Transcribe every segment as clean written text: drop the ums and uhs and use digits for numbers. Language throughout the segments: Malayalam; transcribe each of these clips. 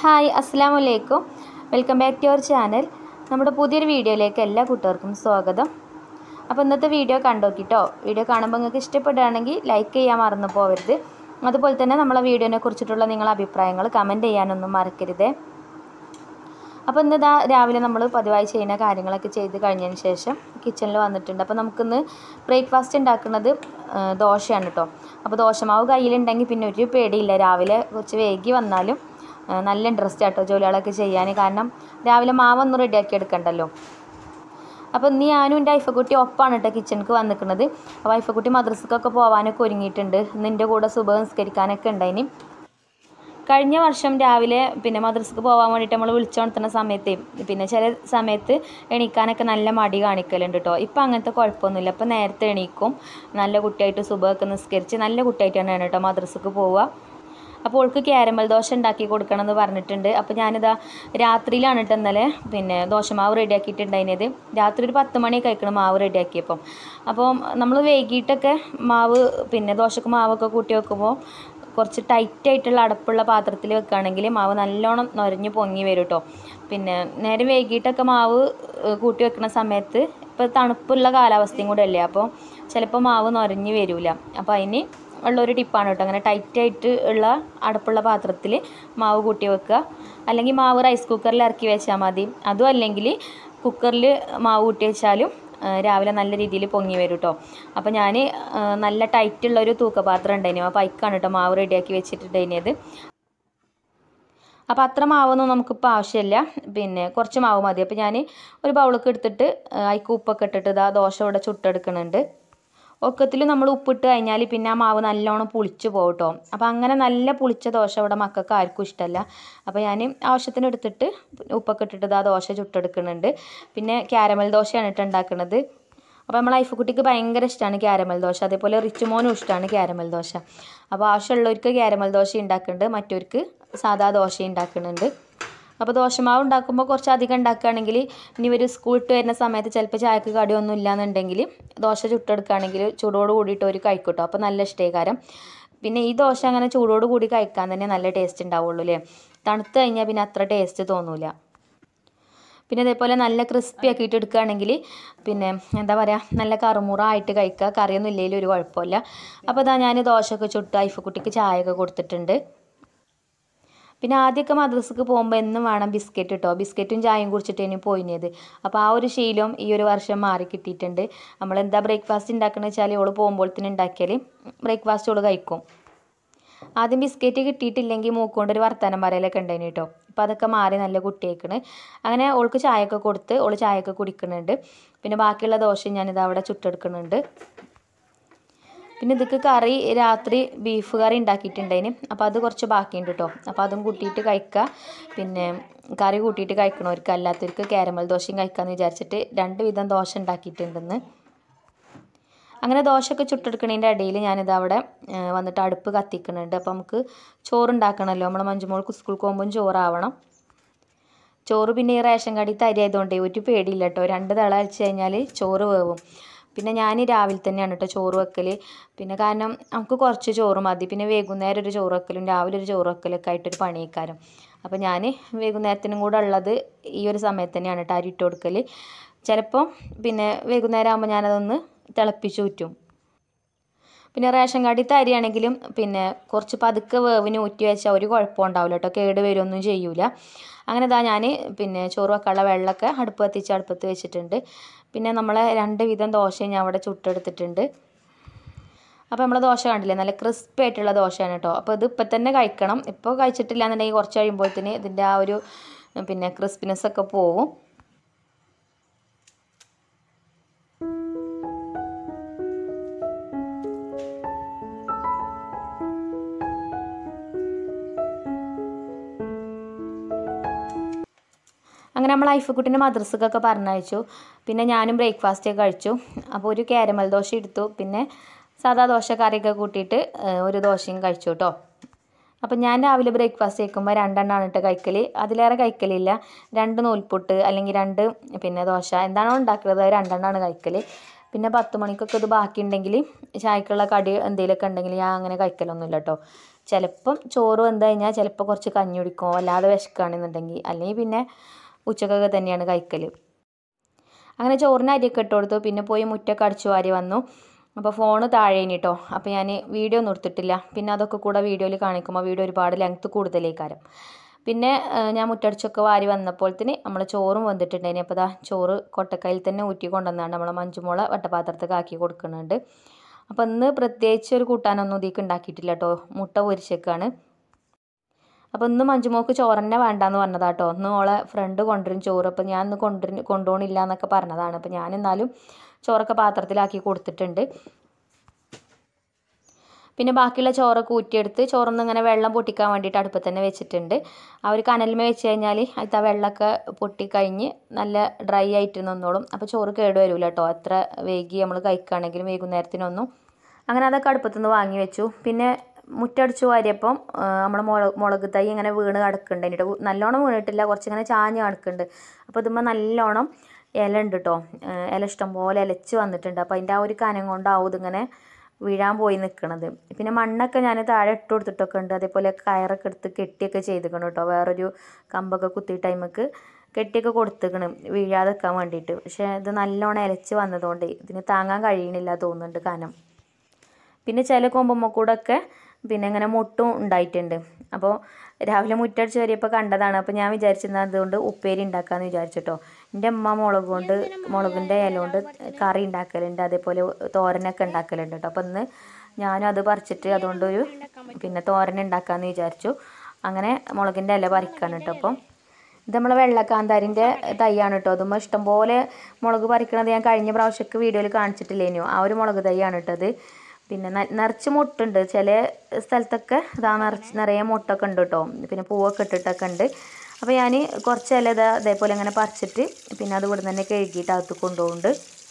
ഹായ് അസ്സലാമു അലൈക്കും. Welcome back to our channel. നമ്മുടെ പുതിയൊരു വീഡിയോയിലേക്ക് എല്ലാ കൂട്ടുകാർക്കും സ്വാഗതം. അപ്പോൾ ഇന്നത്തെ വീഡിയോ കണ്ടോക്കിട്ടോ. വീഡിയോ കാണുമ്പോൾ നിങ്ങൾക്ക് ഇഷ്ടപ്പെടുകയാണെങ്കിൽ ലൈക്ക് ചെയ്യാൻ മറന്നു പോകരുത്. അതുപോലെ തന്നെ നമ്മളെ വീഡിയോനെ കുറിച്ചിട്ടുള്ള നിങ്ങളുടെ അഭിപ്രായങ്ങൾ കമൻറ്റ് ചെയ്യാനൊന്നും മറക്കരുത്. അപ്പോൾ ഇന്നിതാ രാവിലെ നമ്മൾ പതിവായി ചെയ്യുന്ന കാര്യങ്ങളൊക്കെ ചെയ്ത് കഴിഞ്ഞതിന് ശേഷം കിച്ചണിൽ വന്നിട്ടുണ്ട്. അപ്പോൾ നമുക്കിന്ന് ബ്രേക്ക്ഫാസ്റ്റ് ഉണ്ടാക്കുന്നത് ദോശയാണ് കേട്ടോ. അപ്പോൾ ദോശമാവ് കയ്യിലുണ്ടെങ്കിൽ പിന്നെ ഒരു പേടിയില്ല. രാവിലെ കുറച്ച് വൈകി വന്നാലും നല്ല ഇൻട്രസ്റ്റ് ആട്ടോ ജോലികളൊക്കെ ചെയ്യാൻ. കാരണം രാവിലെ മാവൊന്നും റെഡിയാക്കി എടുക്കണ്ടല്ലോ. അപ്പോൾ ഇന്ന് ഞാനും എൻ്റെ ഐഫക്കുട്ടി ഒപ്പാണ് കേട്ടോ കിച്ചണിക്ക് വന്നിരിക്കുന്നത്. അപ്പോൾ ഐഫക്കുട്ടി മദ്രസക്കൊക്കെ പോകാനൊക്കെ ഒരുങ്ങിയിട്ടുണ്ട്. നിൻ്റെ കൂടെ സുബഹ് നിസ്കരിക്കാനൊക്കെ ഉണ്ടായിന്. കഴിഞ്ഞ വർഷം രാവിലെ മദ്രസക്ക് പോകാൻ വേണ്ടിയിട്ട് നമ്മൾ വിളിച്ചുണർത്തുന്ന സമയത്ത് ചില സമയത്ത് എണീക്കാനൊക്കെ നല്ല മടി കാണിക്കലുണ്ട് കേട്ടോ. ഇപ്പം അങ്ങനത്തെ കുഴപ്പമൊന്നുമില്ല. ഇപ്പം നേരത്തെ എണീക്കും. നല്ല കുട്ടിയായിട്ട് സുബഹൊക്കെ നിസ്കരിച്ച് നല്ല കുട്ടിയായിട്ടാണ് കേട്ടോ മദ്രസക്ക് പോവുക. അപ്പോൾ ഓൾക്ക് ക്യാരമൽ ദോശ ഉണ്ടാക്കി കൊടുക്കണം എന്ന് പറഞ്ഞിട്ടുണ്ട്. അപ്പോൾ ഞാനിതാ രാത്രിയിലാണ് കേട്ടോ ഇന്നലെ ദോശമാവ് റെഡിയാക്കിയിട്ടുണ്ടായിരുന്നത്. രാത്രി ഒരു 10 മണി കഴിക്കണം മാവ് റെഡിയാക്കിയപ്പം. അപ്പോൾ നമ്മൾ വൈകിട്ടൊക്കെ മാവ് ദോശക്ക് മാവൊക്കെ കൂട്ടി വെക്കുമ്പോൾ കുറച്ച് ടൈറ്റായിട്ടുള്ള അടപ്പുള്ള പാത്രത്തിൽ വെക്കുകയാണെങ്കിൽ മാവ് നല്ലോണം നൊരഞ്ഞ് പൊങ്ങി വരും കേട്ടോ. നേരെ വൈകിട്ടൊക്കെ മാവ് കൂട്ടി വെക്കുന്ന സമയത്ത് ഇപ്പോൾ തണുപ്പുള്ള കാലാവസ്ഥയും കൂടെ അല്ലേ, അപ്പോൾ ചിലപ്പോൾ മാവ് നൊരഞ്ഞ് വരില്ല. അപ്പോൾ അതിന് ഉള്ളൊരു ടിപ്പാണ് കേട്ടോ. അങ്ങനെ ടൈറ്റായിട്ട് ഉള്ള അടപ്പുള്ള പാത്രത്തിൽ മാവ് കൂട്ടി വെക്കുക. അല്ലെങ്കിൽ മാവ് റൈസ് കുക്കറിൽ ഇറക്കി വെച്ചാൽ മതി. അതും അല്ലെങ്കിൽ കുക്കറിൽ മാവ് കൂട്ടി വെച്ചാലും രാവിലെ നല്ല രീതിയിൽ പൊങ്ങി വരും കേട്ടോ. അപ്പോൾ ഞാൻ നല്ല ടൈറ്റുള്ളൊരു തൂക്കപാത്രം ഉണ്ടായിരുന്നു. അപ്പോൾ അതിക്കാണ് കേട്ടോ മാവ് റെഡിയാക്കി വെച്ചിട്ടുണ്ടായിരുന്നത്. അപ്പോൾ അത്ര മാവൊന്നും നമുക്കിപ്പോൾ ആവശ്യമില്ല. കുറച്ച് മാവ് മതി. അപ്പോൾ ഞാൻ ഒരു ബൗളൊക്കെ എടുത്തിട്ട് അതിക്ക് ഉപ്പൊക്കെ ഇട്ടിട്ട് ഇതാ ദോശ ഇവിടെ ചുട്ടെടുക്കുന്നുണ്ട്. ഒക്കത്തിൽ നമ്മൾ ഉപ്പിട്ട് കഴിഞ്ഞാൽ പിന്നെ ആ മാവ് നല്ലോണം പുളിച്ച് പോകും കേട്ടോ. അപ്പോൾ അങ്ങനെ നല്ല പുളിച്ച ദോശ ഇവിടെ മക്കൾക്ക് ആർക്കും ഇഷ്ടമല്ല. അപ്പോൾ ഞാൻ ആവശ്യത്തിന് എടുത്തിട്ട് ഉപ്പൊക്കെ ഇട്ടിട്ട് ആ ദോശ ചുട്ടെടുക്കുന്നുണ്ട്. ക്യാരമൽ ദോശയാണ് ഇട്ട് ഉണ്ടാക്കുന്നത്. അപ്പോൾ നമ്മൾ ഐഫക്കുട്ടിക്ക് ഭയങ്കര ഇഷ്ടമാണ് ക്യാരമൽ ദോശ. അതേപോലെ റിച്ചുമോനും ഇഷ്ടമാണ് ക്യാരമൽ ദോശ. അപ്പോൾ ആവശ്യമുള്ളവർക്ക് ക്യാരമൽ ദോശ ഉണ്ടാക്കുന്നുണ്ട്, മറ്റവർക്ക് സാധാ ദോശ ഉണ്ടാക്കുന്നുണ്ട്. അപ്പോൾ ദോശമാവ് ഉണ്ടാക്കുമ്പോൾ കുറച്ച് അധികം ഉണ്ടാക്കുകയാണെങ്കിൽ ഇനി ഒരു സ്കൂൾ വിട്ട് വരുന്ന സമയത്ത് ചിലപ്പോൾ ചായക്ക് കടിയൊന്നും ഇല്ലയെന്നുണ്ടെങ്കിൽ ദോശ ചുട്ടെടുക്കുകയാണെങ്കിൽ ചൂടോട് കൂടിയിട്ട് ഒരു കഴിക്കൂട്ടോ. അപ്പോൾ നല്ല ഇഷ്ടേകാരം. ഈ ദോശ അങ്ങനെ ചൂടോട് കൂടി കഴിക്കാൻ തന്നെ നല്ല ടേസ്റ്റ് ഉണ്ടാവുള്ളൂ അല്ലേ. തണുത്ത് കഴിഞ്ഞാൽ അത്ര ടേസ്റ്റ് തോന്നില്ല. അതേപോലെ നല്ല ക്രിസ്പി ആക്കിയിട്ട് എടുക്കുകയാണെങ്കിൽ എന്താ പറയുക, നല്ല കറുമുറായിട്ട് കഴിക്കുക. കറിയൊന്നും ഇല്ലെങ്കിലും ഒരു കുഴപ്പമില്ല. അപ്പോൾ ഇതാ ഞാൻ ദോശയൊക്കെ ചുട്ട് ഐഫക്കുട്ടിക്ക് ചായയൊക്കെ കൊടുത്തിട്ടുണ്ട്. ആദ്യമൊക്കെ മദ്രസക്ക് പോകുമ്പോൾ എന്നും വേണം ബിസ്ക്കറ്റ് കേട്ടോ. ബിസ്ക്കറ്റും ചായയും കുടിച്ചിട്ടേന് പോയിനത്. അപ്പോൾ ആ ഒരു ശീലം ഈ ഒരു വർഷം മാറി കിട്ടിയിട്ടുണ്ട്. നമ്മളെന്താ ബ്രേക്ക്ഫാസ്റ്റ് ഉണ്ടാക്കണമെന്ന് വെച്ചാൽ ഓള് പോകുമ്പോഴത്തേന് ഉണ്ടാക്കിയാൽ ബ്രേക്ക്ഫാസ്റ്റ് ഓള് കഴിക്കും. ആദ്യം ബിസ്ക്കറ്റ് കിട്ടിയിട്ടില്ലെങ്കിൽ മൂക്കൊണ്ടൊരു വർത്തമാനം പറയലൊക്കെ ഉണ്ടായിന് കേട്ടോ. അപ്പോൾ അതൊക്കെ മാറി നല്ല കുട്ടിയേക്കണ്. അങ്ങനെ ഓൾക്ക് ചായയൊക്കെ കൊടുത്ത് ഓള് ചായയൊക്കെ കുടിക്കുന്നുണ്ട്. ബാക്കിയുള്ള ദോശയും ഞാനിത് അവിടെ ചുട്ടെടുക്കുന്നുണ്ട്. ഇതൊക്കെ കറി രാത്രി ബീഫ് കറി ഉണ്ടാക്കിയിട്ടുണ്ടായിന്. അപ്പോൾ അത് കുറച്ച് ബാക്കിയുണ്ട് കേട്ടോ. അപ്പോൾ അതും കൂട്ടിയിട്ട് കഴിക്കുക. കറി കൂട്ടിയിട്ട് കഴിക്കണവർക്ക് അല്ലാത്തവർക്ക് ക്യാരമൽ ദോശയും കഴിക്കാമെന്ന് വിചാരിച്ചിട്ട് 2 വിധം ദോശ ഉണ്ടാക്കിയിട്ടുണ്ടെന്ന്. അങ്ങനെ ദോശയൊക്കെ ചുട്ടെടുക്കണതിൻ്റെ ഇടയിൽ ഞാനിത് അവിടെ വന്നിട്ട് അടുപ്പ് കത്തിക്കുന്നുണ്ട്. അപ്പോൾ നമുക്ക് ചോറുണ്ടാക്കണമല്ലോ. നമ്മളെ മഞ്ജുമോൾക്ക് സ്കൂളിൽ പോകുമ്പോൾ ചോറാവണം. ചോറ് ഈ റേഷൻ കടയിൽ അരി ആയതുകൊണ്ടേ ഒരു പേടിയില്ല കേട്ടോ. 2 തിള അടിച്ച് കഴിഞ്ഞാൽ ചോറ് വേവും. ഞാൻ രാവിലെ തന്നെയാണ് കേട്ടോ ചോറ് വെക്കൽ. കാരണം നമുക്ക് കുറച്ച് ചോറ് മതി. വൈകുന്നേരം ഒരു ചോറ് വെക്കലും രാവിലെ ഒരു ചോറ് വെക്കലൊക്കെ ആയിട്ടൊരു പണിയേക്കാരം. അപ്പോൾ ഞാൻ വൈകുന്നേരത്തിനും കൂടെ ഉള്ളത് ഈ ഒരു സമയത്ത് തന്നെയാണ് കേട്ടോ അരി ഇട്ട് കൊടുക്കൽ. ചിലപ്പം വൈകുന്നേരം ആകുമ്പോൾ ഞാനതൊന്ന് തിളപ്പിച്ച് ഊറ്റും. റേഷൻ കടയിലത്തെ അരിയാണെങ്കിലും കുറച്ച് പതുക്കെ വേവിന് ഊറ്റി വെച്ചാൽ ഒരു കുഴപ്പമുണ്ടാവില്ല കേട്ടോ. കേട് വരുമൊന്നും ചെയ്യൂല. അങ്ങനെ ഇതാ ഞാൻ ചോറ് വെക്കാനുള്ള വെള്ളമൊക്കെ അടുപ്പത്ത് വെച്ചിട്ടുണ്ട്. നമ്മളെ 2 വിധം ദോശയും ഞാൻ അവിടെ ചുട്ടെടുത്തിട്ടുണ്ട്. അപ്പോൾ നമ്മളെ ദോശ കണ്ടില്ലേ, നല്ല ക്രിസ്പി ആയിട്ടുള്ള ദോശയാണ് കേട്ടോ. അപ്പോൾ ഇത് ഇപ്പം തന്നെ കഴിക്കണം. ഇപ്പോൾ കഴിച്ചിട്ടില്ല എന്നുണ്ടെങ്കിൽ കുറച്ച് കഴിയുമ്പോഴത്തേന് ഇതിൻ്റെ ആ ഒരു ക്രിസ്പിനെസ്സൊക്കെ പോവും. അങ്ങനെ നമ്മൾ ഐഫക്കുട്ടിനെ മദ്രസക്കൊക്കെ പറഞ്ഞയച്ചു. ഞാനും ബ്രേക്ക്ഫാസ്റ്റൊക്കെ കഴിച്ചു. അപ്പോൾ ഒരു ക്യാരമൽ ദോശ എടുത്തു. സാധാ ദോശ കറിയൊക്കെ കൂട്ടിയിട്ട് ഒരു ദോശയും കഴിച്ചു കേട്ടോ. അപ്പോൾ ഞാൻ രാവിലെ ബ്രേക്ക്ഫാസ്റ്റ് കഴിക്കുമ്പോൾ 2 എണ്ണമാണ് കേട്ടോ കഴിക്കൽ. അതിലേറെ കഴിക്കലില്ല. 2 നൂൽപുട്ട് അല്ലെങ്കിൽ 2 ദോശ എന്താണോ ഉണ്ടാക്കുന്നത് 2 എണ്ണമാണ് കഴിക്കൽ. 10 മണിക്കൊക്കെ ഇത് ബാക്കിയുണ്ടെങ്കിൽ ചായക്കുള്ള കടി എന്തെങ്കിലുമൊക്കെ ഉണ്ടെങ്കിൽ ഞാൻ അങ്ങനെ കഴിക്കലൊന്നുമില്ല കേട്ടോ. ചിലപ്പം ചോറ് വെന്ത് കഴിഞ്ഞാൽ ചിലപ്പോൾ കുറച്ച് കഞ്ഞി കുടിക്കും, അല്ലാതെ വിശക്കുകയാണെന്നുണ്ടെങ്കിൽ. അല്ലെങ്കിൽ പിന്നെ ഉച്ചക്കൊക്കെ തന്നെയാണ് കഴിക്കൽ. അങ്ങനെ ചോറിന് അരിയൊക്കെ ഇട്ട് കൊടുത്തു. പിന്നെ പോയി മുറ്റൊക്കെ അടിച്ചു വാരി വന്നു. അപ്പോൾ ഫോണ് താഴേനി കേട്ടോ. അപ്പോൾ ഞാൻ വീഡിയോ ഒന്നും എടുത്തിട്ടില്ല. പിന്നെ അതൊക്കെ കൂടെ വീഡിയോയിൽ കാണിക്കുമ്പോൾ വീഡിയോ ഒരുപാട് ലെങ്ത്ത് കൂടുതലേക്കാരം. പിന്നെ ഞാൻ മുറ്റടിച്ചൊക്കെ വാരി വന്നപ്പോഴത്തേന് നമ്മൾ ചോറും വന്നിട്ടുണ്ടായിന്. അപ്പോൾ ദാ ചോറ് കൊട്ടക്കയിൽ തന്നെ ഊറ്റി കൊണ്ടുവന്നാണ് നമ്മളെ മഞ്ജുമോളെ വട്ടപാത്രത്തേക്ക് ആക്കി കൊടുക്കുന്നുണ്ട്. അപ്പോൾ ഇന്ന് പ്രത്യേകിച്ച് ഒരു കൂട്ടാനൊന്നും ഇതിലേക്ക് ഉണ്ടാക്കിയിട്ടില്ല കേട്ടോ. മുട്ട പൊരിച്ചേക്കാണ്. അപ്പോൾ ഇന്ന് മഞ്ജുമോൾക്ക് ചോറ് തന്നെ വേണ്ടാന്ന് പറഞ്ഞതാട്ടോ. ഇന്ന് ഓളെ ഫ്രണ്ട് കൊണ്ടുവരും ചോറ്. അപ്പോൾ ഞാൻ ഇന്ന് കൊണ്ടുപോകണില്ല എന്നൊക്കെ പറഞ്ഞതാണ്. അപ്പോൾ ഞാൻ എന്നാലും ചോറൊക്കെ പാത്രത്തിലാക്കി കൊടുത്തിട്ടുണ്ട്. പിന്നെ ബാക്കിയുള്ള ചോറൊക്കെ ഊറ്റിയെടുത്ത് ചോറൊന്നും ഇങ്ങനെ വെള്ളം പൊട്ടിക്കാൻ വേണ്ടിയിട്ട് അടുപ്പത്ത് തന്നെ വെച്ചിട്ടുണ്ട്. ആ ഒരു കനലിൽ വെച്ച് കഴിഞ്ഞാൽ അതിൽ ആ വെള്ളമൊക്കെ പൊട്ടിക്കഴിഞ്ഞ് നല്ല ഡ്രൈ ആയിട്ട് നിന്നോളും. അപ്പോൾ ചോറ് കേട് വരില്ല കേട്ടോ, എത്ര വൈകി നമ്മൾ കഴിക്കുകയാണെങ്കിലും വൈകുന്നേരത്തിനൊന്നും. അങ്ങനെ അതൊക്കെ അടുപ്പത്തുനിന്ന് വാങ്ങി വെച്ചു. പിന്നെ മുറ്റടിച്ചു വാരിയപ്പം നമ്മൾ മുളക് തൈ ഇങ്ങനെ വീണ് കിടക്കുന്നുണ്ട്. എന്നിട്ട് നല്ലോണം വീണിട്ടില്ല, കുറച്ചിങ്ങനെ ചാഞ്ഞ് കിടക്കുന്നുണ്ട്. അപ്പോൾ ഇതുമ്പോൾ നല്ലോണം ഇല ഉണ്ട് കേട്ടോ. ഇല ഇഷ്ടംപോലെ ഇലച്ച് വന്നിട്ടുണ്ട്. അപ്പോൾ അതിൻ്റെ ആ ഒരു കനം കൊണ്ടാവും ഇതിങ്ങനെ വീഴാൻ പോയി നിൽക്കണത്. പിന്നെ മണ്ണൊക്കെ ഞാൻ താഴെ ഇട്ട് കൊടുത്തിട്ടൊക്കെ ഉണ്ട്. അതേപോലെ കയറൊക്കെ എടുത്ത് കെട്ടിയൊക്കെ ചെയ്തിക്കണം കേട്ടോ. വേറൊരു കമ്പൊക്കെ കുത്തി ടൈമൊക്കെ കെട്ടിയൊക്കെ കൊടുത്തിക്കണം വീഴാതെ വെക്കാൻ വേണ്ടിയിട്ട്. പക്ഷേ ഇത് നല്ലോണം ഇലച്ച് വന്നതുകൊണ്ട് ഇതിന് താങ്ങാൻ കഴിയണില്ല തോന്നുന്നുണ്ട് കനം. പിന്നെ ചില കൊമ്പുമ്മ കൂടെയൊക്കെ പിന്നെ ഇങ്ങനെ മുട്ടും ഉണ്ടായിട്ടുണ്ട്. അപ്പോൾ രാവിലെ മുറ്റടിച്ച് വരിയപ്പോൾ കണ്ടതാണ്. അപ്പോൾ ഞാൻ വിചാരിച്ചിരുന്നത് അതുകൊണ്ട് ഉപ്പേരി ഉണ്ടാക്കാമെന്ന് വിചാരിച്ചിട്ടോ. എൻ്റെ അമ്മ മുളകിൻ്റെ ഇല കൊണ്ട് കറി ഉണ്ടാക്കലുണ്ട്, അതേപോലെ തോരനൊക്കെ ഉണ്ടാക്കലുണ്ട് കേട്ടോ. അപ്പോൾ ഇന്ന് ഞാനും അത് പറിച്ചിട്ട് അതുകൊണ്ടൊരു പിന്നെ തോരൻ ഉണ്ടാക്കാമെന്ന് വിചാരിച്ചു. അങ്ങനെ മുളകിൻ്റെ ഇല പറിക്കാണ് കേട്ടോ. അപ്പം ഇത് നമ്മളെ വെള്ളക്കാന്താരിൻ്റെ തൈയാണ് കേട്ടോ. അതുമ്പോൾ ഇഷ്ടംപോലെ മുളക് പറിക്കണത് ഞാൻ കഴിഞ്ഞ പ്രാവശ്യമൊക്കെ വീഡിയോയിൽ കാണിച്ചിട്ടില്ലേനോ. ആ ഒരു മുളക് തൈയാണ് കേട്ടത്. പിന്നെ നിറച്ച് മുട്ടുണ്ട്. ചില സ്ഥലത്തൊക്കെ ഇതാ നിറയെ മുട്ടൊക്കെ ഉണ്ട് കേട്ടോ. പിന്നെ പൂവൊക്കെ ഇട്ടിട്ടൊക്കെ ഉണ്ട്. അപ്പോൾ ഞാൻ കുറച്ച് ഇല അതേപോലെ ഇങ്ങനെ പറിച്ചിട്ട് പിന്നെ അത് ഇവിടെ തന്നെ കഴുകിയിട്ട് അകത്ത് കൊണ്ടുപോകുന്നുണ്ട്.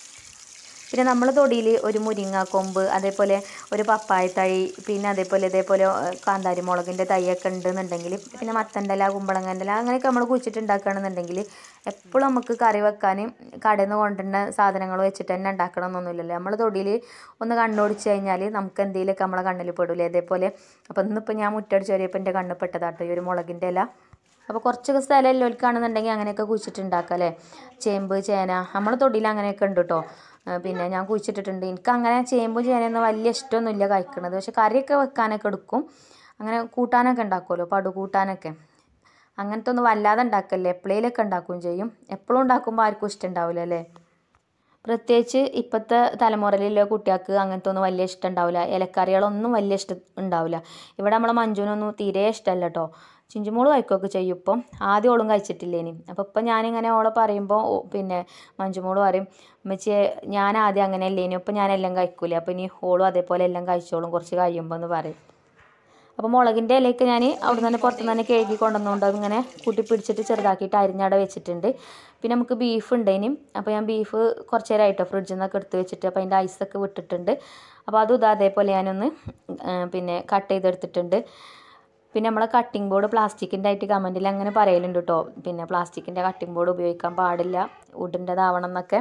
പിന്നെ നമ്മൾ തൊടിയിൽ ഒരു മുരിങ്ങാക്കൊമ്പ്, അതേപോലെ ഒരു പപ്പായ തൈ, പിന്നെ ഇതേപോലെ കാന്താരി മുളകിൻ്റെ തൈയൊക്കെ ഉണ്ടെന്നുണ്ടെങ്കിൽ, പിന്നെ മത്തൻ്റെല, കുമ്പളങ്ങൻ്റെ ഇല, അങ്ങനെയൊക്കെ നമ്മൾ കുഴിച്ചിട്ടുണ്ടാക്കുകയാണെന്നുണ്ടെങ്കിൽ എപ്പോഴും നമുക്ക് കറി വെക്കാനും കടയിൽ നിന്ന് കൊണ്ടുവരുന്ന സാധനങ്ങൾ വെച്ചിട്ട് തന്നെ ഉണ്ടാക്കണമെന്നൊന്നുമില്ലല്ലോ. നമ്മൾ തൊടിയിൽ ഒന്ന് കണ്ണോടിച്ച് കഴിഞ്ഞാൽ നമുക്ക് എന്തെങ്കിലുമൊക്കെ നമ്മളെ കണ്ണിൽ പെടില്ലേ. അതേപോലെ അപ്പോൾ ഇന്നിപ്പോൾ ഞാൻ മുറ്റടിച്ച് വരിയപ്പോൾ എൻ്റെ കണ്ണിൽ പെട്ടതാട്ടോ ഈ ഒരു മുളകിൻ്റെ ഇല. അപ്പോൾ കുറച്ചൊക്കെ സ്ഥലം എല്ലാവർക്കാണെന്നുണ്ടെങ്കിൽ അങ്ങനെയൊക്കെ കുഴിച്ചിട്ടുണ്ടാക്കാം അല്ലേ. ചേമ്പ്, ചേന നമ്മൾ തൊടിയിൽ അങ്ങനെയൊക്കെ ഉണ്ട് കേട്ടോ. പിന്നെ ഞാൻ കുഴിച്ചിട്ടിട്ടുണ്ട്. എനിക്ക് അങ്ങനെ ചേമ്പും ചേനയൊന്നും വലിയ ഇഷ്ടമൊന്നുമില്ല കഴിക്കണത്. പക്ഷെ കറിയൊക്കെ വെക്കാനൊക്കെ എടുക്കും. അങ്ങനെ കൂട്ടാനൊക്കെ ഉണ്ടാക്കുമല്ലോ, പടുകൂട്ടാനൊക്കെ. അങ്ങനത്തെ ഒന്നും വല്ലാതെ ഉണ്ടാക്കല്ലേ, എപ്പോഴേലൊക്കെ ഉണ്ടാക്കുകയും ചെയ്യും. എപ്പോഴും ഉണ്ടാക്കുമ്പോൾ ആർക്കും ഇഷ്ടമുണ്ടാവില്ല അല്ലേ. പ്രത്യേകിച്ച് ഇപ്പോഴത്തെ തലമുറയിലുള്ള കുട്ടികൾക്ക് അങ്ങനത്തെ ഒന്നും വലിയ ഇഷ്ടം ഉണ്ടാവില്ല. ഇലക്കറികളൊന്നും വലിയ ഇഷ്ടം ഉണ്ടാവില്ല. ഇവിടെ നമ്മളെ മഞ്ജുവിനൊന്നും തീരെ ഇഷ്ടമല്ല കേട്ടോ. ചിഞ്ചുമോള് കഴിക്കുകയൊക്കെ ചെയ്യും. ഇപ്പം ആദ്യം ഓളും കഴിച്ചിട്ടില്ലേനി. അപ്പോൾ ഇപ്പം ഞാനിങ്ങനെ ഓളെ പറയുമ്പോൾ പിന്നെ മഞ്ജുമോള് പറയും, ഉമ്മച്ചിയെ ഞാൻ ആദ്യം അങ്ങനെ അല്ലേനി, ഇപ്പം ഞാനെല്ലാം കഴിക്കൂലേ, അപ്പോൾ ഇനി ഓളും അതേപോലെ എല്ലാം കഴിച്ചോളും കുറച്ച് കഴിയുമ്പോൾ എന്ന് പറയും. അപ്പോൾ മുളകിൻ്റെ ഇലയൊക്കെ ഞാൻ അവിടെ നിന്ന് തന്നെ പുറത്തുനിന്ന് തന്നെ കഴുകി കൊണ്ടുവന്നുകൊണ്ട് അതിങ്ങനെ കൂട്ടി പിടിച്ചിട്ട് ചെറുതാക്കിയിട്ട് അരിഞ്ഞവിടെ വെച്ചിട്ടുണ്ട്. പിന്നെ നമുക്ക് ബീഫ് ഉണ്ടേനും. അപ്പോൾ ഞാൻ ബീഫ് കുറച്ച് നേരമായിട്ടോ ഫ്രിഡ്ജിൽ നിന്നൊക്കെ എടുത്ത് വെച്ചിട്ട് അപ്പോൾ അതിൻ്റെ ഐസൊക്കെ വിട്ടിട്ടുണ്ട്. അപ്പോൾ അതും അതേപോലെ ഞാനൊന്ന് പിന്നെ കട്ട് ചെയ്തെടുത്തിട്ടുണ്ട്. പിന്നെ നമ്മളെ കട്ടിംഗ് ബോർഡ് പ്ലാസ്റ്റിക്കിൻ്റെ ആയിട്ട് കമൻറ്റിൽ അങ്ങനെ പറയലുണ്ട് കേട്ടോ. പിന്നെ പ്ലാസ്റ്റിക്കിൻ്റെ കട്ടിംഗ് ബോർഡ് ഉപയോഗിക്കാൻ പാടില്ല, വുഡിൻ്റെതാവണം എന്നൊക്കെ.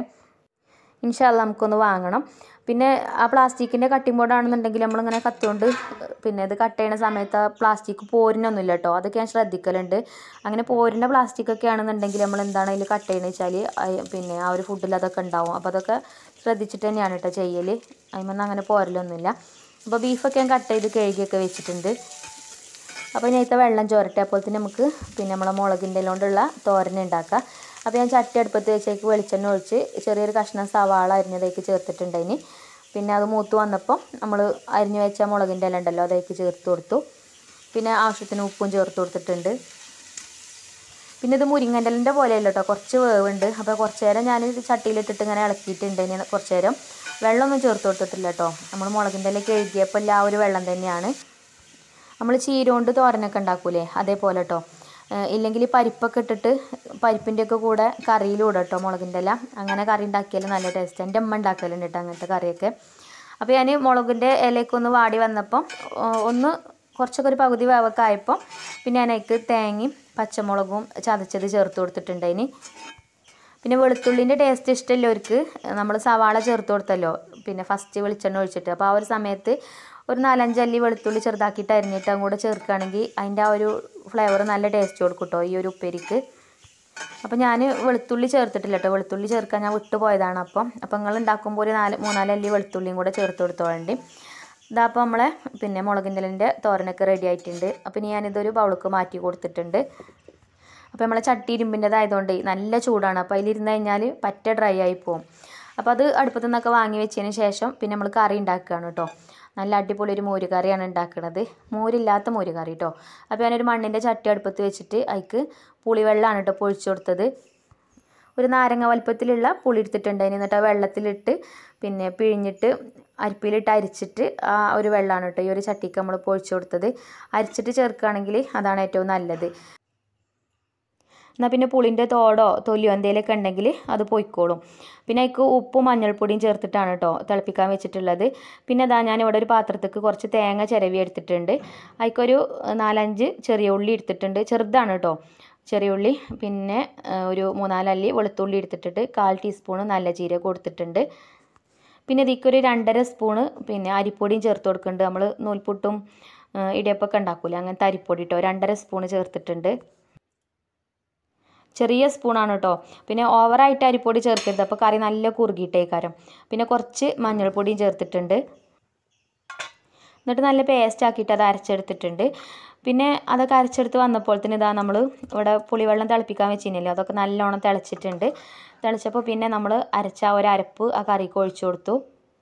ഇൻഷാ അല്ലാ നമുക്കൊന്ന് വാങ്ങണം. പിന്നെ ആ പ്ലാസ്റ്റിക്കിൻ്റെ കട്ടിംഗ് ബോർഡാണെന്നുണ്ടെങ്കിൽ നമ്മളിങ്ങനെ കത്തുകൊണ്ട് പിന്നെ ഇത് കട്ട് ചെയ്യുന്ന സമയത്ത് ആ പ്ലാസ്റ്റിക് പോരിനൊന്നുമില്ല കേട്ടോ. അതൊക്കെ ഞാൻ ശ്രദ്ധിക്കലുണ്ട്. അങ്ങനെ പോരിൻ്റെ പ്ലാസ്റ്റിക്കൊക്കെ ആണെന്നുണ്ടെങ്കിൽ നമ്മൾ എന്താണ് അതിൽ കട്ട് ചെയ്യുന്നത് വെച്ചാൽ പിന്നെ ആ ഒരു ഫുഡിൽ അതൊക്കെ ഉണ്ടാവും. അപ്പോൾ അതൊക്കെ ശ്രദ്ധിച്ചിട്ട് തന്നെയാണ് കേട്ടോ ചെയ്യൽ. അതിമൊന്നും അങ്ങനെ പോരലൊന്നുമില്ല. അപ്പോൾ ബീഫൊക്കെ ഞാൻ കട്ട് ചെയ്ത് കഴുകിയൊക്കെ വെച്ചിട്ടുണ്ട്. അപ്പോൾ ഇതിനകത്ത് വെള്ളം ചോരട്ടെ. അപ്പോൾ തന്നെ നമുക്ക് പിന്നെ നമ്മളെ മുളകിൻ്റെ കൊണ്ടുള്ള തോരൻ ഉണ്ടാക്കാം. അപ്പോൾ ഞാൻ ചട്ടി അടുപ്പത്ത് വെച്ചേക്ക് വെളിച്ചെണ്ണ ഒഴിച്ച് ചെറിയൊരു കഷ്ണം സവാള അരിഞ്ഞതേക്ക് ചേർത്തിട്ടുണ്ടായിന്. പിന്നെ അത് മൂത്ത് വന്നപ്പോൾ നമ്മൾ അരിഞ്ഞു വെച്ച മുളകിൻ്റെ ഇല ഉണ്ടല്ലോ അതേക്ക് ചേർത്ത് കൊടുത്തു. പിന്നെ ആവശ്യത്തിന് ഉപ്പും ചേർത്ത് കൊടുത്തിട്ടുണ്ട്. പിന്നെ ഇത് മുരിങ്ങൻ്റെ ഇലൻ്റെ പോലെയല്ല കേട്ടോ, കുറച്ച് വേവുണ്ട്. അപ്പോൾ കുറച്ച് നേരം ഞാൻ ചട്ടിയിലിട്ടിട്ട് ഇങ്ങനെ ഇളക്കിയിട്ടുണ്ട്. ഇനി കുറച്ച് നേരം വെള്ളമൊന്നും ചേർത്ത് കൊടുത്തിട്ടില്ല കേട്ടോ. നമ്മൾ മുളകിൻ്റെ ഇല കഴുകിയപ്പോൾ എല്ലാ ഒരു വെള്ളം തന്നെയാണ്. നമ്മൾ ചീര കൊണ്ട് തോരനൊക്കെ ഉണ്ടാക്കൂലേ അതേപോലെ കേട്ടോ. ഇല്ലെങ്കിൽ പരിപ്പൊക്കെ ഇട്ടിട്ട് പരിപ്പിൻ്റെയൊക്കെ കൂടെ കറിയിലൂടെ കേട്ടോ മുളകിൻ്റെ ഇല. അങ്ങനെ കറി ഉണ്ടാക്കിയാൽ നല്ല ടേസ്റ്റ്. എൻ്റെ അമ്മ ഉണ്ടാക്കലുണ്ട് കേട്ടോ അങ്ങനത്തെ കറിയൊക്കെ. അപ്പോൾ ഞാൻ മുളകിൻ്റെ ഇലയൊക്കെ ഒന്ന് വാടി വന്നപ്പം ഒന്ന് കുറച്ചൊക്കെ ഒരു പകുതി വേവൊക്കെ ആയപ്പോൾ പിന്നെ അതിലേക്ക് തേങ്ങയും പച്ചമുളകും ചതച്ചത് ചേർത്ത് കൊടുത്തിട്ടുണ്ടായിന്. പിന്നെ വെളുത്തുള്ളിൻ്റെ ടേസ്റ്റ് ഇഷ്ടമുള്ളവർക്ക് നമ്മൾ സവാള ചേർത്ത് കൊടുത്തല്ലോ പിന്നെ ഫസ്റ്റ് വെളിച്ചെണ്ണ ഒഴിച്ചിട്ട്. അപ്പോൾ ആ ഒരു സമയത്ത് ഒരു 4-5 അല്ലി വെളുത്തുള്ളി ചെറുതാക്കിയിട്ട് അരിഞ്ഞിട്ട് അങ്ങോട്ട് ചേർക്കുകയാണെങ്കിൽ അതിൻ്റെ ആ ഒരു ഫ്ലേവർ നല്ല ടേസ്റ്റ് കൊടുക്കും കേട്ടോ ഈ ഒരു ഉപ്പേരിക്ക്. അപ്പോൾ ഞാൻ വെളുത്തുള്ളി ചേർത്തിട്ടില്ല കേട്ടോ, വെളുത്തുള്ളി ചേർക്കാൻ ഞാൻ വിട്ടുപോയതാണ്. അപ്പോൾ നിങ്ങൾ ഉണ്ടാക്കുമ്പോൾ ഒരു 3-4 അല്ലി വെളുത്തുള്ളിയും കൂടെ ചേർത്ത് കൊടുത്തോളണ്ടി. ഇതാ അപ്പോൾ നമ്മളെ പിന്നെ മുളകിൻ്റെ ഇലൻ്റെ തോരനൊക്കെ റെഡി ആയിട്ടുണ്ട്. അപ്പോൾ ഇനി ഞാനിതൊരു ബൗൾക്ക് മാറ്റി കൊടുത്തിട്ടുണ്ട്. അപ്പോൾ നമ്മളെ ചട്ടി ഇരുമ്പിൻ്റെതായതുകൊണ്ട് നല്ല ചൂടാണ്. അപ്പോൾ അതിലിരുന്ന് കഴിഞ്ഞാൽ പറ്റ ഡ്രൈ ആയി പോകും. അപ്പോൾ അത് അടുപ്പത്തു നിന്നൊക്കെ വാങ്ങി വെച്ചതിന് ശേഷം പിന്നെ നമ്മൾ കറി ഉണ്ടാക്കുകയാണ് കേട്ടോ. നല്ല അടിപൊളി ഒരു മോര് കറിയാണ് ഉണ്ടാക്കുന്നത്, മോരില്ലാത്ത മോര് കറി കേട്ടോ. അപ്പോൾ ഞാനൊരു മണ്ണിൻ്റെ ചട്ടി അടുപ്പത്ത് വെച്ചിട്ട് അതിക്ക് പുളിവെള്ളമാണ് കേട്ടോ പൊഴിച്ചു കൊടുത്തത്. ഒരു നാരങ്ങ വലുപ്പത്തിലുള്ള പുളി എടുത്തിട്ടുണ്ട്. എന്നിട്ട് ആ വെള്ളത്തിലിട്ട് പിന്നെ പിഴിഞ്ഞിട്ട് അരിപ്പിയിലിട്ട് അരിച്ചിട്ട് ആ ഒരു വെള്ളമാണ് കേട്ടോ ഈ ഒരു ചട്ടിക്ക് നമ്മൾ പൊഴിച്ചു കൊടുത്തത്. അരിച്ചിട്ട് ചേർക്കുകയാണെങ്കിൽ അതാണ് ഏറ്റവും നല്ലത്. എന്നാൽ പിന്നെ പുളിൻ്റെ തോടോ തൊലിയോ എന്തെങ്കിലുമൊക്കെ ഉണ്ടെങ്കിൽ അത് പൊയ്ക്കോളും. പിന്നെ അതിക്ക് ഉപ്പും മഞ്ഞൾപ്പൊടിയും ചേർത്തിട്ടാണ് കേട്ടോ തിളപ്പിക്കാൻ വെച്ചിട്ടുള്ളത്. പിന്നെ അതാ ഞാനിവിടെ ഒരു പാത്രത്തേക്ക് കുറച്ച് തേങ്ങ ചിരവി എടുത്തിട്ടുണ്ട്. അതിക്കൊരു 4-5 ചെറിയ ഉള്ളി എടുത്തിട്ടുണ്ട്, ചെറുതാണ് കേട്ടോ ചെറിയ ഉള്ളി. പിന്നെ ഒരു 3-4 അല്ലി വെളുത്തുള്ളി എടുത്തിട്ടുണ്ട്. 1/4 ടീസ്പൂണ് നല്ല ജീരകം കൊടുത്തിട്ടുണ്ട്. പിന്നെ ഇതിക്കൊരു 2.5 സ്പൂണ് പിന്നെ അരിപ്പൊടിയും ചേർത്ത് കൊടുക്കുന്നുണ്ട്. നമ്മൾ നൂൽപുട്ടും ഇടിയപ്പമൊക്കെ ഉണ്ടാക്കൂലേ അങ്ങനത്തെ അരിപ്പൊടി കേട്ടോ, 2.5 സ്പൂണ് ചേർത്തിട്ടുണ്ട്. ചെറിയ സ്പൂണാണ് കേട്ടോ. പിന്നെ ഓവറായിട്ട് അരിപ്പൊടി ചേർക്കരുത്, അപ്പോൾ കറി നല്ല കുറുകിയിട്ടേക്കാരം. പിന്നെ കുറച്ച് മഞ്ഞൾപ്പൊടിയും ചേർത്തിട്ടുണ്ട്. എന്നിട്ട് നല്ല പേസ്റ്റ് ആക്കിയിട്ട് അത് അരച്ചെടുത്തിട്ടുണ്ട്. പിന്നെ അതൊക്കെ അരച്ചെടുത്ത് വന്നപ്പോൾ തന്നെ ഇതാ നമ്മൾ ഇവിടെ പുളിവെള്ളം തിളപ്പിക്കാൻ വെച്ചിരുന്നില്ലേ, അതൊക്കെ നല്ലോണം തിളച്ചിട്ടുണ്ട്. തിളച്ചപ്പോൾ പിന്നെ നമ്മൾ അരച്ച ഒരു അരപ്പ് ആ കറിക്ക് ഒഴിച്ചു കൊടുത്തു.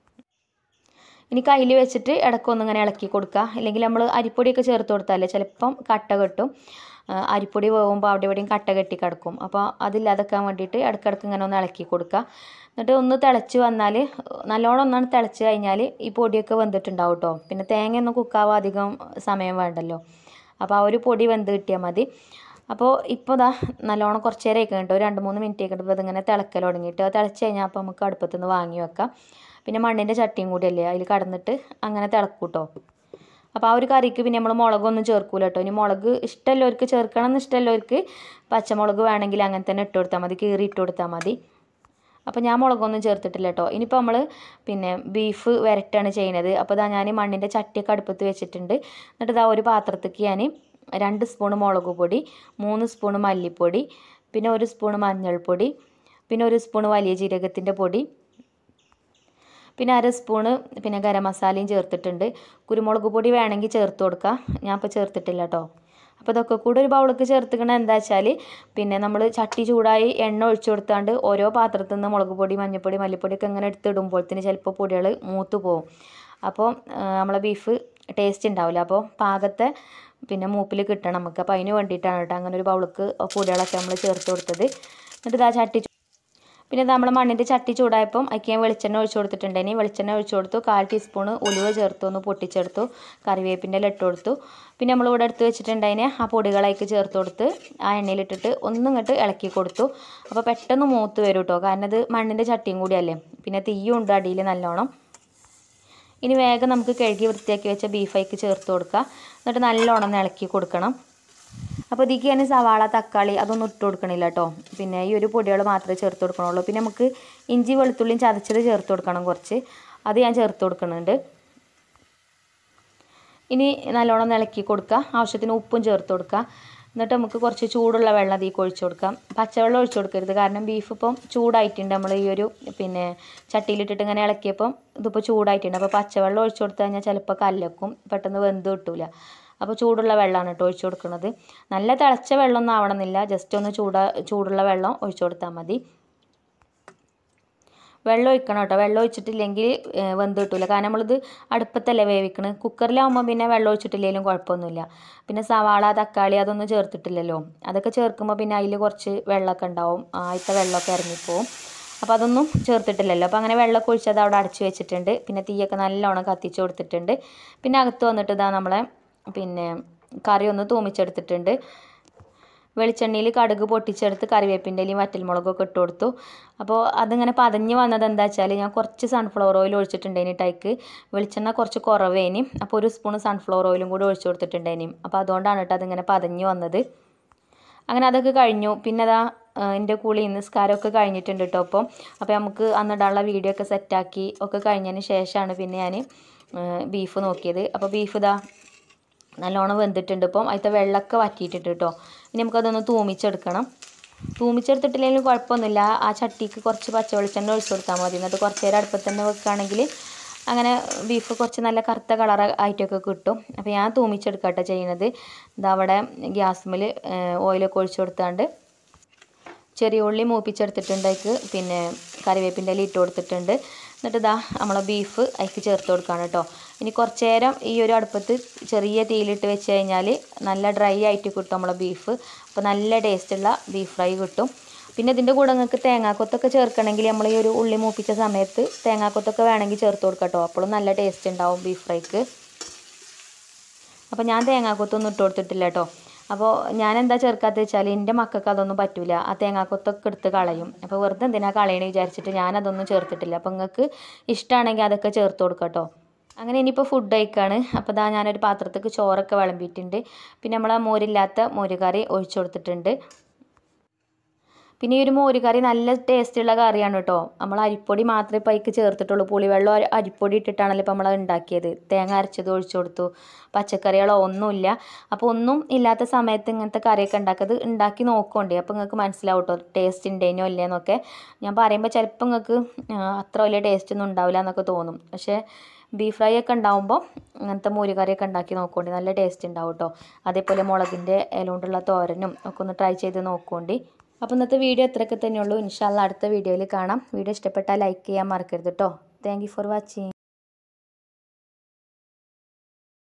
ഇനി കയ്യിൽ വെച്ചിട്ട് ഇടയ്ക്കൊന്നിങ്ങനെ ഇളക്കി കൊടുക്കുക, അല്ലെങ്കിൽ നമ്മൾ അരിപ്പൊടിയൊക്കെ ചേർത്ത് കൊടുത്താലേ ചിലപ്പം കട്ട കെട്ടും. അരിപ്പൊടി വേകുമ്പോൾ അവിടെ എവിടെയും കട്ട കെട്ടി കിടക്കും. അപ്പോൾ അതില്ലാതെക്കാൻ വേണ്ടിയിട്ട് ഇടയ്ക്കിടയ്ക്ക് ഇങ്ങനെ ഒന്ന് ഇളക്കി കൊടുക്കുക. എന്നിട്ട് ഒന്ന് തിളച്ച് വന്നാൽ നല്ലോണം ഒന്നാണ് തിളച്ച് കഴിഞ്ഞാൽ ഈ പൊടിയൊക്കെ വെന്തിട്ടുണ്ടാവും കേട്ടോ. പിന്നെ തേങ്ങയൊന്നും കുക്കാവാൻ അധികം സമയം വേണ്ടല്ലോ, അപ്പോൾ ആ ഒരു പൊടി വെന്ത് കിട്ടിയാൽ മതി. അപ്പോൾ ഇപ്പോൾ ഇതാ നല്ലോണം കുറച്ച് നേരമൊക്കെ ഉണ്ട്, ഒരു 2-3 മിനിറ്റ് ഒക്കെ ഇപ്പോൾ ഇതിങ്ങനെ തിളക്കൽ തുടങ്ങിയിട്ട്. അത് തിളച്ച് കഴിഞ്ഞാൽ അപ്പോൾ നമുക്ക് അടുപ്പത്തുനിന്ന് വാങ്ങി വെക്കാം. പിന്നെ മണ്ണിൻ്റെ ചട്ടിയും കൂടി അല്ലേ അതിൽ കടന്നിട്ട് അങ്ങനെ തിളക്കും കേട്ടോ. അപ്പോൾ ആ ഒരു കറിക്ക് പിന്നെ നമ്മൾ മുളകൊന്നും ചേർക്കൂല കേട്ടോ. ഇനി മുളക് ഇഷ്ടമുള്ളവർക്ക് ചേർക്കണം എന്ന് ഇഷ്ടമുള്ളവർക്ക് പച്ചമുളക് വേണമെങ്കിൽ അങ്ങനെ തന്നെ ഇട്ട് കൊടുത്താൽ മതി, കീറി ഇട്ട് കൊടുത്താൽ മതി. അപ്പോൾ ഞാൻ മുളകൊന്നും ചേർത്തിട്ടില്ല കേട്ടോ. ഇനിയിപ്പോൾ നമ്മൾ പിന്നെ ബീഫ് വരട്ടാണ് ചെയ്യുന്നത്. അപ്പോൾ ഇതാ ഞാൻ മണ്ണിൻ്റെ ചട്ടിയൊക്കെ അടുപ്പത്ത് വെച്ചിട്ടുണ്ട്. എന്നിട്ട് ഇതാ ഒരു പാത്രത്തേക്ക് ഞാൻ 2 സ്പൂണ് മുളക് പൊടി, 3 സ്പൂണ് മല്ലിപ്പൊടി, പിന്നെ 1 സ്പൂണ് മഞ്ഞൾപ്പൊടി, പിന്നെ 1 സ്പൂണ് വലിയ ജീരകത്തിൻ്റെ പൊടി, പിന്നെ 1/2 സ്പൂണ് പിന്നെ ഗരം മസാലയും ചേർത്തിട്ടുണ്ട്. കുരുമുളക് പൊടി വേണമെങ്കിൽ ചേർത്ത് കൊടുക്കുക, ഞാൻ ഇപ്പോൾ ചേർത്തിട്ടില്ല കേട്ടോ. അപ്പോൾ ഇതൊക്കെ കൂടെ ഒരു ബൗളിലേക്ക് ചേർത്തിക്കണത് എന്താ വെച്ചാൽ പിന്നെ നമ്മൾ ചട്ടി ചൂടായി എണ്ണ ഒഴിച്ചു കൊടുത്താണ്ട് ഓരോ പാത്രത്തിൽ നിന്ന് മുളക് പൊടി മഞ്ഞൾപ്പൊടി മല്ലിപ്പൊടിയൊക്കെ ഇങ്ങനെ എടുത്തിടുമ്പോഴത്തേന് ചിലപ്പോൾ പൊടികൾ മൂത്ത് പോകും. അപ്പോൾ നമ്മളെ ബീഫ് ടേസ്റ്റ് ഉണ്ടാവില്ല. അപ്പോൾ പാകത്തെ പിന്നെ മൂപ്പിൽ കിട്ടണം നമുക്ക്. അപ്പോൾ അതിന് വേണ്ടിയിട്ടാണ് കേട്ടോ അങ്ങനെ ഒരു ബൗളിലേക്ക് പൊടികളൊക്കെ നമ്മൾ ചേർത്ത് കൊടുത്തത്. എന്നിട്ട് ഇതാ ചട്ടി പിന്നെ നമ്മൾ മണ്ണിൻ്റെ ചട്ടി ചൂടായപ്പം അതിക്ക് ഞാൻ വെളിച്ചെണ്ണ ഒഴിച്ചു കൊടുത്തിട്ടുണ്ടെങ്കിൽ വെളിച്ചെണ്ണ ഒഴിച്ചു കൊടുത്തു. 1/4 ടീസ്പൂണ് ഉലുവ ചേർത്തു, ഒന്ന് പൊട്ടിച്ചെടുത്തു. കറിവേപ്പിൻ്റെ ഇല ഇട്ട് കൊടുത്തു. പിന്നെ നമ്മൾ ഇവിടെ എടുത്ത് വെച്ചിട്ടുണ്ടതിനെ ആ പൊടികളായിക്ക് ചേർത്ത് കൊടുത്ത് ആ എണ്ണയിലിട്ടിട്ട് ഒന്നും ഇങ്ങോട്ട് ഇളക്കി കൊടുത്തു. അപ്പോൾ പെട്ടെന്ന് മൂത്ത് വരും കേട്ടോ, കാരണം ഇത് മണ്ണിൻ്റെ ചട്ടിയും കൂടിയല്ലേ. പിന്നെ തീയും ഉണ്ട് അടിയിൽ നല്ലോണം. ഇനി വേഗം നമുക്ക് കഴുകി വൃത്തിയാക്കി വെച്ച ബീഫായിക്ക് ചേർത്ത് കൊടുക്കുക. എന്നിട്ട് നല്ലോണം ഇളക്കി കൊടുക്കണം. അപ്പോൾ ഇതിക്ക് ഞാൻ സവാള തക്കാളി അതൊന്നും ഇട്ട് കൊടുക്കണില്ല കേട്ടോ. പിന്നെ ഈ ഒരു പൊടികൾ മാത്രമേ ചേർത്ത് കൊടുക്കണുള്ളൂ. പിന്നെ നമുക്ക് ഇഞ്ചി വെളുത്തുള്ളിയും ചതച്ചത് ചേർത്ത് കൊടുക്കണം കുറച്ച്, അത് ഞാൻ ചേർത്ത് കൊടുക്കുന്നുണ്ട്. ഇനി നല്ലോണം ഇളക്കി കൊടുക്കുക, ആവശ്യത്തിന് ഉപ്പും ചേർത്ത് കൊടുക്കുക. എന്നിട്ട് നമുക്ക് കുറച്ച് ചൂടുള്ള വെള്ളം അതിൽ ഒഴിച്ചു കൊടുക്കാം. പച്ചവെള്ളം ഒഴിച്ചു കൊടുക്കരുത്, കാരണം ബീഫ് ഇപ്പം ചൂടായിട്ടുണ്ട്. നമ്മൾ ഈ ഒരു പിന്നെ ചട്ടിയിലിട്ടിട്ട് ഇങ്ങനെ ഇളക്കിയപ്പം ഇതിപ്പോൾ ചൂടായിട്ടുണ്ട്. അപ്പോൾ പച്ചവെള്ളം ഒഴിച്ചു കൊടുത്തു കഴിഞ്ഞാൽ ചിലപ്പോൾ കല്ലക്കും, പെട്ടെന്ന് വെന്ത് കിട്ടില്ല. അപ്പോൾ ചൂടുള്ള വെള്ളമാണ് കേട്ടോ ഒഴിച്ചു കൊടുക്കുന്നത്. നല്ല തിളച്ച വെള്ളമൊന്നും ആവണമെന്നില്ല, ജസ്റ്റ് ഒന്ന് ചൂടുള്ള വെള്ളം ഒഴിച്ചു കൊടുത്താൽ മതി. വെള്ളം ഒഴിക്കണം കേട്ടോ, വെള്ളം ഒഴിച്ചിട്ടില്ലെങ്കിൽ വെന്ത് കിട്ടില്ല. കാരണം നമ്മളിത് അടുപ്പത്തല്ലേ വേവിക്കണം. കുക്കറിലാവുമ്പോൾ പിന്നെ വെള്ളം ഒഴിച്ചിട്ടില്ലെങ്കിലും കുഴപ്പമൊന്നുമില്ല. പിന്നെ സവാള തക്കാളി അതൊന്നും ചേർത്തിട്ടില്ലല്ലോ, അതൊക്കെ ചേർക്കുമ്പോൾ പിന്നെ അതിൽ കുറച്ച് വെള്ളമൊക്കെ ഉണ്ടാവും, ആദ്യത്തെ വെള്ളമൊക്കെ ഇറങ്ങിപ്പോവും. അപ്പോൾ അതൊന്നും ചേർത്തിട്ടില്ലല്ലോ. അപ്പോൾ അങ്ങനെ വെള്ളമൊക്കെ ഒഴിച്ചത് അവിടെ അടച്ചു വെച്ചിട്ടുണ്ട്. പിന്നെ തീയൊക്കെ നല്ലോണം കത്തിച്ച് കൊടുത്തിട്ടുണ്ട്. പിന്നെ അകത്ത് വന്നിട്ട് ഇതാ നമ്മളെ പിന്നെ കറി ഒന്ന് തൂമിച്ചെടുത്തിട്ടുണ്ട്. വെളിച്ചെണ്ണയിൽ കടുക് പൊട്ടിച്ചെടുത്ത് കറിവേപ്പിൻ്റെ ഇലയും വറ്റൽമുളകൊക്കെ ഇട്ട് കൊടുത്തു. അപ്പോൾ അതിങ്ങനെ പതഞ്ഞ് വന്നത് എന്താ വെച്ചാൽ ഞാൻ കുറച്ച് സൺഫ്ലവർ ഓയിൽ ഒഴിച്ചിട്ടുണ്ടേനി ടൈക്ക്. വെളിച്ചെണ്ണ കുറച്ച് കുറവേനി, അപ്പോൾ 1 സ്പൂൺ സൺഫ്ലവർ ഓയിലും കൂടി ഒഴിച്ചു കൊടുത്തിട്ടുണ്ടേനി. അപ്പോൾ അതുകൊണ്ടാണ് കേട്ടോ അതിങ്ങനെ പതഞ്ഞ് വന്നത്. അങ്ങനെ അതൊക്കെ കഴിഞ്ഞു. പിന്നെ അതാ എൻ്റെ കുളി നിസ്കാരമൊക്കെ കഴിഞ്ഞിട്ടുണ്ട് കേട്ടോ. അപ്പോൾ നമുക്ക് അന്നിടാനുള്ള വീഡിയോ ഒക്കെ സെറ്റാക്കി ഒക്കെ കഴിഞ്ഞതിന് ശേഷമാണ് പിന്നെ ഞാൻ ബീഫ് നോക്കിയത്. അപ്പോൾ ബീഫ് ഇതാ നല്ലോണം വെന്തിട്ടുണ്ട്. ഇപ്പം അതിലത്തെ വെള്ളമൊക്കെ വറ്റിയിട്ടിട്ട് കേട്ടോ. ഇനി നമുക്കതൊന്ന് തൂമിച്ചെടുക്കണം. തൂമിച്ചെടുത്തിട്ടില്ലെങ്കിലും കുഴപ്പമൊന്നുമില്ല. ആ ചട്ടിക്ക് കുറച്ച് പച്ചവെളിച്ചെണ്ണ ഒഴിച്ചു കൊടുത്താൽ മതി. എന്നിട്ട് കുറച്ച് നേരം അടുപ്പത്ത് തന്നെ വെക്കുകയാണെങ്കിൽ അങ്ങനെ ബീഫ് കുറച്ച് നല്ല കറുത്ത കളർ ആയിട്ടൊക്കെ കിട്ടും. അപ്പോൾ ഞാൻ തൂമിച്ചെടുക്കട്ടെ ചെയ്യുന്നത്. ഇതാ അവിടെ ഗ്യാസ്മിൽ ഓയിലൊക്കെ ഒഴിച്ചു കൊടുത്താണ്ട് ചെറിയ ഉള്ളി മൂപ്പിച്ചെടുത്തിട്ടുണ്ട്. അതിക്ക് പിന്നെ കറിവേപ്പിൻ്റെ ഇല ഇട്ട് കൊടുത്തിട്ടുണ്ട്. എന്നിട്ട് ഇതാ നമ്മളെ ബീഫ് അതിക്ക് ചേർത്ത് കൊടുക്കുകയാണ് കേട്ടോ. ഇനി കുറച്ച് നേരം ഈ ഒരു അടുപ്പത്ത് ചെറിയ തീയിലിട്ട് വെച്ച് കഴിഞ്ഞാൽ നല്ല ഡ്രൈ ആയിട്ട് കിട്ടും നമ്മളെ ബീഫ്. അപ്പോൾ നല്ല ടേസ്റ്റുള്ള ബീഫ് ഫ്രൈ കിട്ടും. പിന്നെ ഇതിൻ്റെ കൂടെ നിങ്ങൾക്ക് തേങ്ങാക്കൊത്തൊക്കെ ചേർക്കണമെങ്കിൽ നമ്മൾ ഈ ഒരു ഉള്ളി മൂപ്പിച്ച സമയത്ത് തേങ്ങാക്കൊത്തൊക്കെ വേണമെങ്കിൽ ചേർത്ത് കൊടുക്കാം കേട്ടോ. അപ്പോഴും നല്ല ടേസ്റ്റ് ഉണ്ടാവും ബീഫ് ഫ്രൈക്ക്. അപ്പോൾ ഞാൻ തേങ്ങാക്കൊത്തൊന്നും ഇട്ട് കൊടുത്തിട്ടില്ല കേട്ടോ. അപ്പോൾ ഞാൻ എന്താ ചേർക്കാത്ത വെച്ചാൽ എൻ്റെ മക്കൾക്ക് അതൊന്നും പറ്റില്ല. ആ തേങ്ങാക്കൊത്തൊക്കെ എടുത്ത് കളയും. അപ്പോൾ വെറുതെ എന്തിനാ കളയണേ വിചാരിച്ചിട്ട് ഞാനതൊന്നും ചേർത്തിട്ടില്ല. അപ്പോൾ നിങ്ങൾക്ക് ഇഷ്ടമാണെങ്കിൽ അതൊക്കെ ചേർത്ത് കൊടുക്കാം കേട്ടോ. അങ്ങനെ ഇനിയിപ്പോൾ ഫുഡ് കഴിക്കുകയാണ്. അപ്പോൾ ഇതാ ഞാനൊരു പാത്രത്തേക്ക് ചോറൊക്കെ വിളമ്പിയിട്ടുണ്ട്. പിന്നെ നമ്മൾ മോരില്ലാത്ത മോരുകറി ഒഴിച്ചു കൊടുത്തിട്ടുണ്ട്. പിന്നെ ഈ ഒരു മോരുകറി നല്ല ടേസ്റ്റുള്ള കറിയാണ് കേട്ടോ. നമ്മൾ അരിപ്പൊടി മാത്രമേ ഇപ്പോൾ അതിലേക്ക് ചേർത്തിട്ടുള്ളൂ. പുളിവെള്ളം അരിപ്പൊടി ഇട്ടിട്ടാണല്ലോ ഇപ്പോൾ നമ്മൾ ഉണ്ടാക്കിയത്. തേങ്ങ അരച്ചത് ഒഴിച്ചു കൊടുത്തു. പച്ചക്കറികളോ ഒന്നുമില്ല. അപ്പോൾ ഒന്നും ഇല്ലാത്ത സമയത്ത് ഇങ്ങനത്തെ കറിയൊക്കെ ഉണ്ടാക്കി നോക്കുകൊണ്ടേ. അപ്പോൾ നിങ്ങൾക്ക് മനസ്സിലാവും കേട്ടോ ടേസ്റ്റ് ഉണ്ടേനോ ഇല്ലേന്നൊക്കെ. ഞാൻ പറയുമ്പോൾ ചിലപ്പോൾ നിങ്ങൾക്ക് അത്ര വലിയ ടേസ്റ്റ് ഒന്നും ഉണ്ടാവില്ല എന്നൊക്കെ തോന്നും. പക്ഷേ ബീഫ് ഫ്രൈ ഒക്കെ ഉണ്ടാകുമ്പോൾ അങ്ങനത്തെ മോരുകറിയൊക്കെ ഉണ്ടാക്കി നോക്കുകൊണ്ടി നല്ല ടേസ്റ്റ് ഉണ്ടാവും കേട്ടോ. അതേപോലെ മുളകിൻ്റെ ഇല കൊണ്ടുള്ള തോരനും ഒക്കെ ഒന്ന് ട്രൈ ചെയ്ത് നോക്കുകൊണ്ടി. അപ്പോൾ ഇന്നത്തെ വീഡിയോ ഇത്രയൊക്കെ തന്നെയുള്ളൂ. ഇൻഷാ അല്ലാഹ് അടുത്ത വീഡിയോയിൽ കാണാം. വീഡിയോ ഇഷ്ടപ്പെട്ടാൽ ലൈക്ക് ചെയ്യാൻ മറക്കരുത് കേട്ടോ. Thank you for watching.